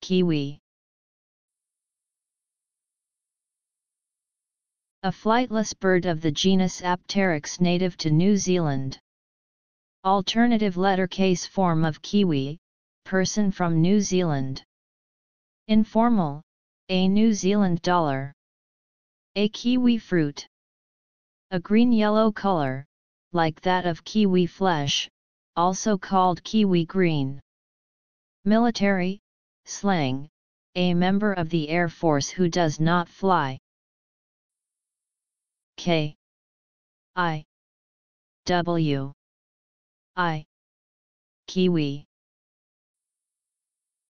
Kiwi. A flightless bird of the genus Apteryx native to New Zealand. Alternative lettercase form of Kiwi, person from New Zealand. Informal, a New Zealand dollar. A kiwi fruit. A green-yellow color, like that of kiwi flesh, also called kiwi green. Military, slang, a member of the Air Force who does not fly. K I W I Kiwi.